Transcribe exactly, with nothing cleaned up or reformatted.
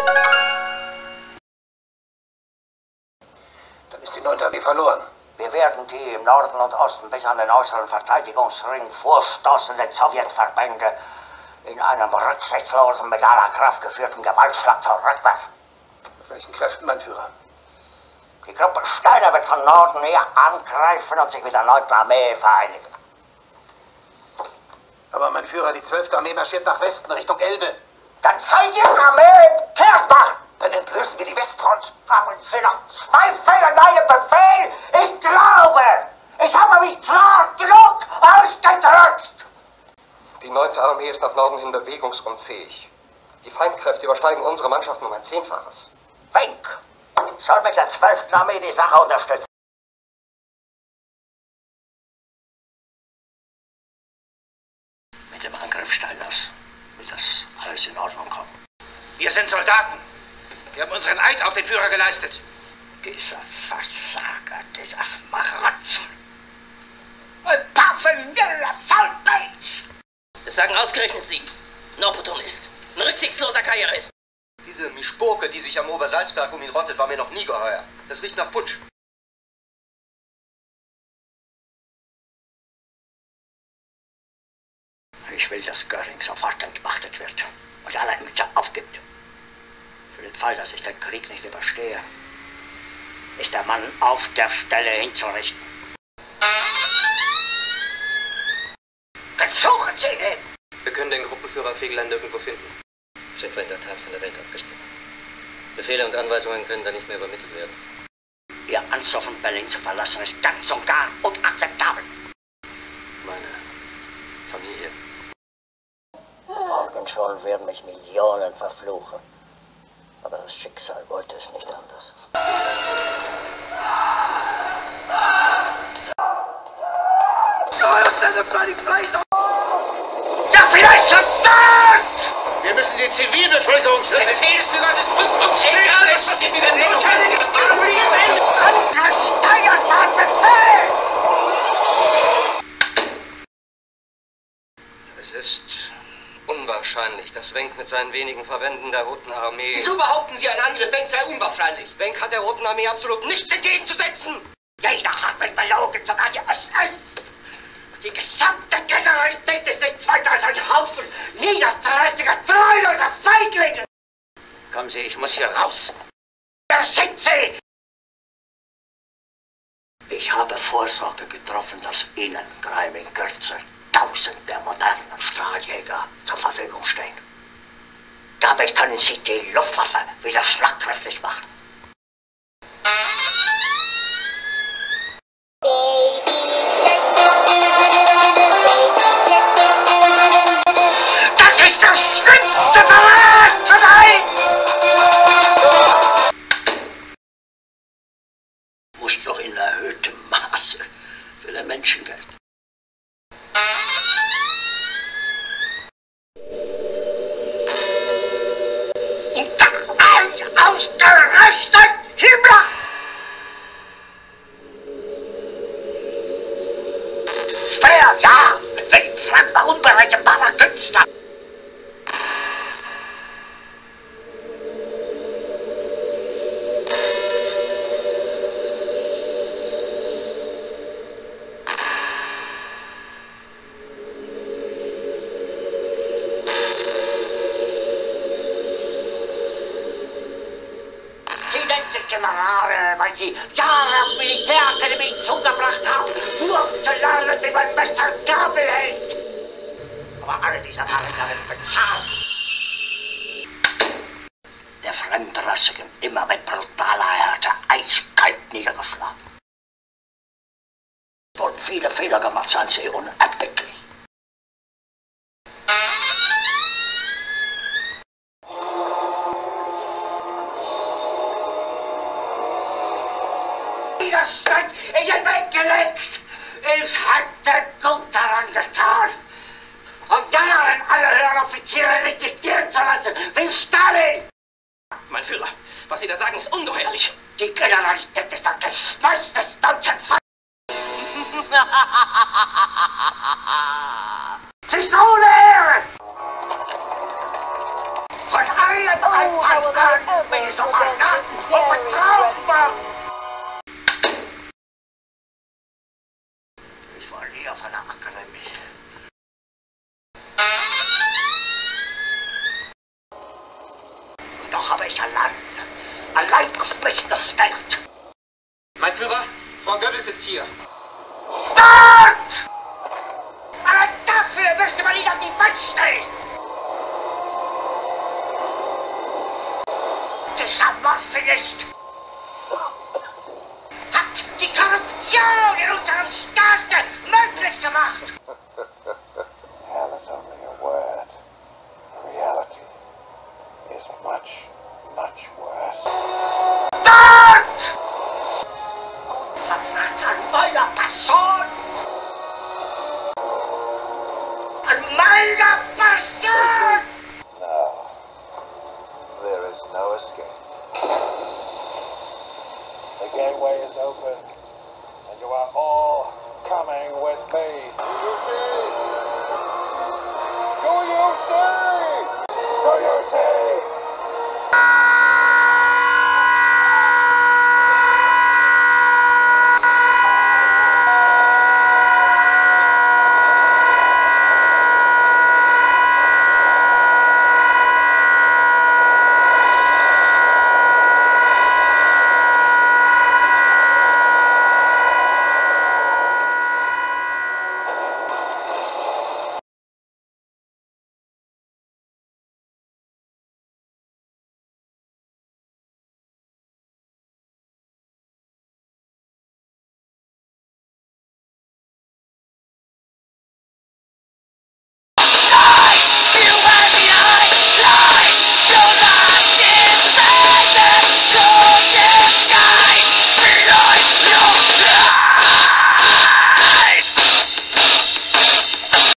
Dann ist die neunte Armee verloren. Wir werden die im Norden und Osten bis an den äußeren Verteidigungsring vorstoßenden Sowjetverbände in einem rücksichtslosen, mit aller Kraft geführten Gewaltschlag zurückwerfen. Mit welchen Kräften, mein Führer? Die Gruppe Steiner wird von Norden her angreifen und sich mit der neunten Armee vereinigen. Aber, mein Führer, die zwölfte Armee marschiert nach Westen, Richtung Elbe. Dann soll die Armee kehrt machen! Dann entblößen wir die Westfront. Haben Sie noch Zweifel an meinem Befehl? Ich glaube, ich habe mich klar genug ausgedrückt! Die neunte Armee ist nach Norden hin bewegungsunfähig. Die Feindkräfte übersteigen unsere Mannschaften um ein Zehnfaches. Wenk soll mit der zwölften Armee die Sache unterstützen. Mit dem Angriff Steiners wird das alles in Ordnung kommen. Wir sind Soldaten. Wir haben unseren Eid auf den Führer geleistet. Dieser Versager, dieser Schmarotzer. Ein paar verlierer Faulpelz! Das sagen ausgerechnet Sie. Ein Opportunist. Ein rücksichtsloser Karrierist. Diese Mischpoke, die sich am Obersalzberg um ihn rottet, war mir noch nie geheuer. Das riecht nach Putsch. Ich will, dass Göring sofort entmachtet wird und alle Ämter aufgibt. Für den Fall, dass ich den Krieg nicht überstehe, ist der Mann auf der Stelle hinzurichten. Suchen Sie ihn! Wir können den Gruppenführer Fegelein nirgendwo finden. Sind wir in der Tat von der Welt abgeschnitten. Befehle und Anweisungen können dann nicht mehr übermittelt werden. Ihr Ansuchen, Berlin zu verlassen, ist ganz und gar unakzeptabel. Meine Familie. Morgen schon werden mich Millionen verfluchen. Aber das Schicksal wollte es nicht anders. Ja, vielleicht schon dort! Wir müssen die Zivilbevölkerung schützen. Befehlsführer ist unumstehbar. Das passiert, wir werden notwendig. Steigert war Befehl! Es ist unwahrscheinlich, dass Wenk mit seinen wenigen Verbänden der Roten Armee... Wieso behaupten Sie, ein Angriff Wenk sei unwahrscheinlich? Wenk hat der Roten Armee absolut nichts entgegenzusetzen! Jeder hat mich belogen, sogar die S S. Die gesamte Generalität ist nichts weiter als ein Haufen niederträchtiger, treuloser Feiglinge! Kommen Sie, ich muss hier raus. Wer sind Sie? Ich habe Vorsorge getroffen, dass Ihnen, Greim in Kürze, tausend der modernen Strahljäger zur Verfügung stehen. Damit können Sie die Luftwaffe wieder schlagkräftig machen. Das ist der schlimmste Verrat für mich! Muss doch in erhöhtem Maße für den Menschen gelten. Und dann ausgerechnet Himmler! Schwer, ja, ein wildfremder, unberechenbarer Künstler. Sie nennen sich Generale, weil Sie Jahre am Militärakademie zugebracht haben, nur um zu lernen, wie man besser Gabel hält. Aber alle diese Jahre werden bezahlt. Der Fremdrassigen immer mit brutaler Härte eiskalt niedergeschlagen. Wohl viele Fehler gemacht, seien Sie unerbittlich. Widerstand in den Weg gelegt. Ich hätte gut daran getan, um Jahren alle höheren Offiziere liquidieren zu lassen, wie Stalin. Mein Führer, was Sie da sagen, ist ungeheuerlich. Die Generalität ist das Geschmeiß des deutschen Volkes. Sie ist ohne Ehre. Von allen fang an, wenn ich so verraten und betraut war. Ich war nie auf einer Akademie. Und doch habe ich allein, allein auf mich gestellt. Mein Führer, Frau Goebbels ist hier. Dort! Aber dafür müsste man ihn auf die Wand stellen. Dieser Morphinist hat die Korruption in unserem Staat möglich gemacht. Hell is only a word. Reality is much, much worse. Dort! Verrat an meiner Person! An meiner Person! No. There is no escape. The gateway is open, and you are all coming with me. Do you see? Do you see? Do you see?